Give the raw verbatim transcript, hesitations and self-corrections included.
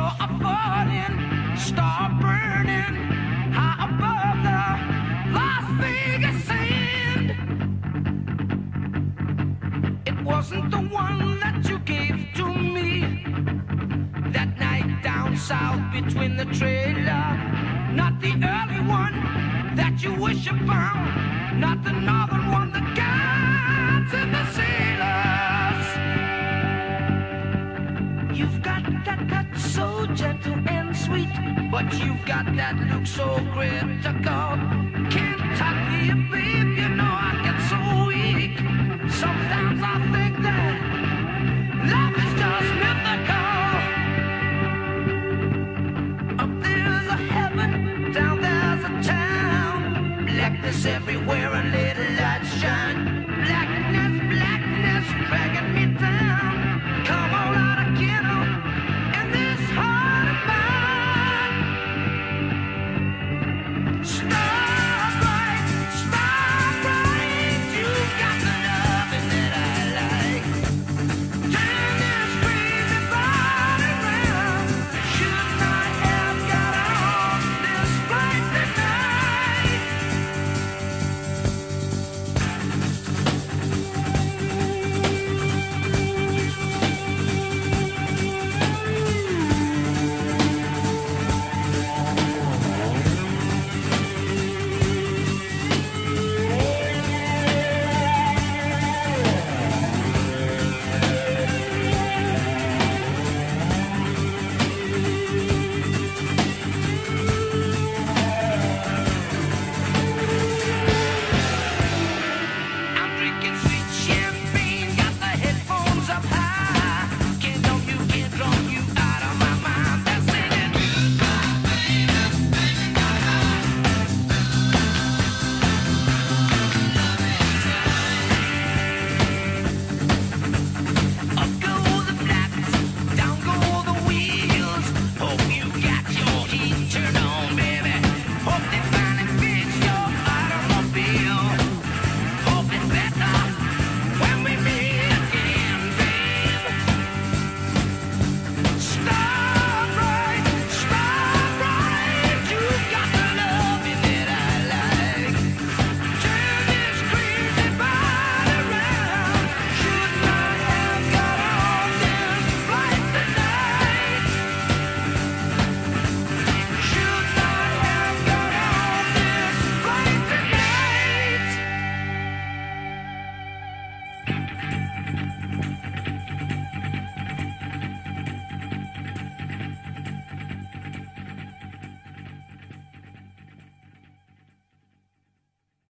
you're a falling star burning high above the Las Vegas sand. It wasn't the one that you gave to me that night down south between the trailer, not the early one that you wish upon, not the northern one, the guides and the sailors. You've got that touch so gentle and sweet, but you've got that look so critical. Kentucky, baby.